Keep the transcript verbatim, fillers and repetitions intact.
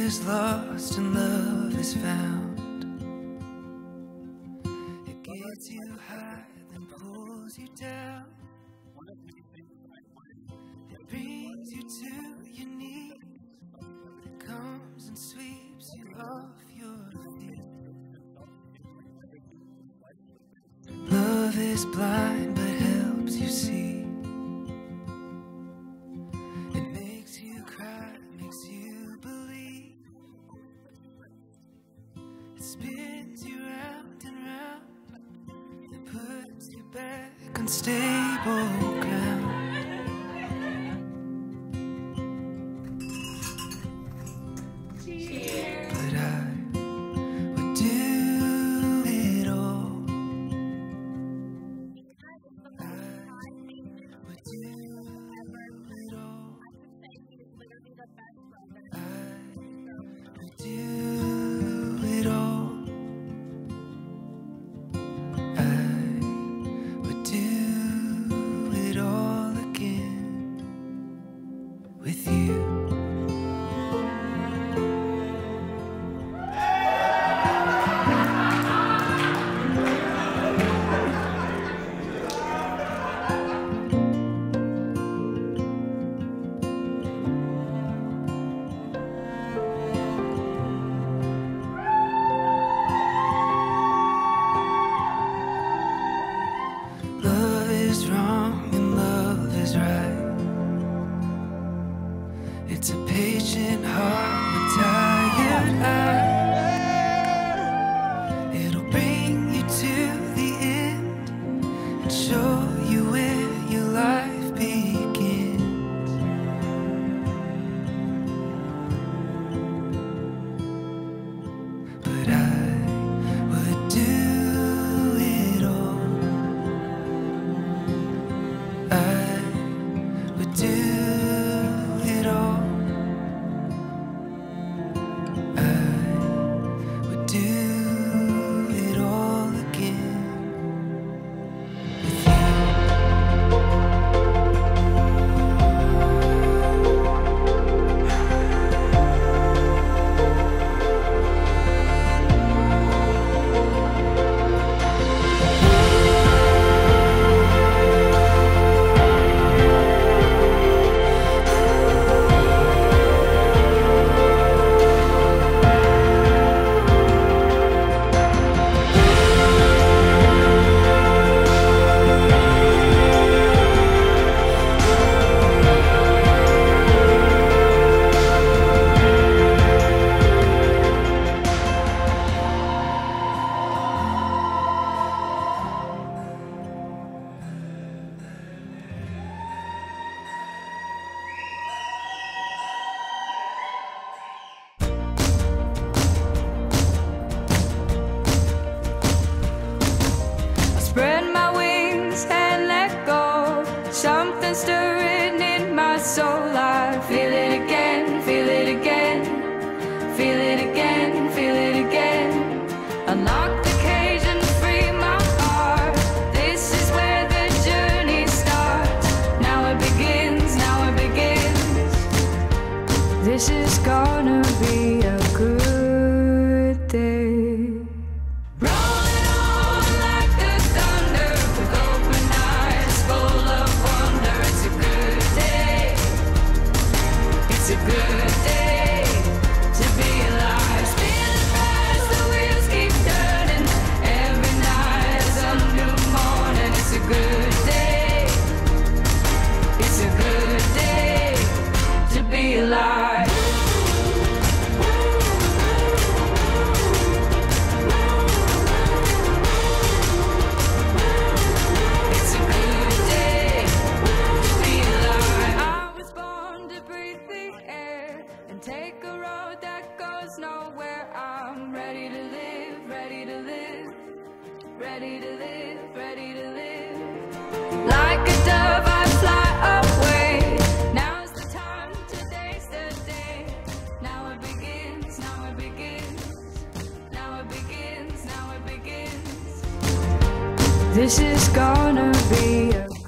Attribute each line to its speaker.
Speaker 1: is lost and love is found. It gets you high, then pulls you down. It brings you to your knees. It comes and sweeps you off your feet. Love is blind but helps you see. It makes you cry, makes you believe. It spins you round and round and puts you back on stable ground. But I would do it all. I would do it all. I would do it all. I would do it all again with you. Love is wrong and love is right. It's a patient heart with tired eyes. It'll bring you to the end and show you where your life begins. But I would do it all. I would do it all. I would do it all again with you.
Speaker 2: Spread my wings and let go. Something stirring in my soul. I feel it again, feel it again, feel it again, feel it again. Unlock the cage and free my heart. This is where the journey starts. Now it begins, now it begins. This is gonna be a good day. Rolling on like the thunder with open eyes full of wonder. It's a good day. It's a good day to be alive. Spinning fast, the wheels keep turning. Every night is a new morning. It's a good day. It's a good day to be alive. It's a good day to be alive. I was born to breathe the air and take a road that goes nowhere. I'm ready to live, ready to live, ready to live, ready to live. Like a dove I fly away. Now's the time, today's the day. Now it begins, now it begins, now it begins, now it begins. This is gonna be a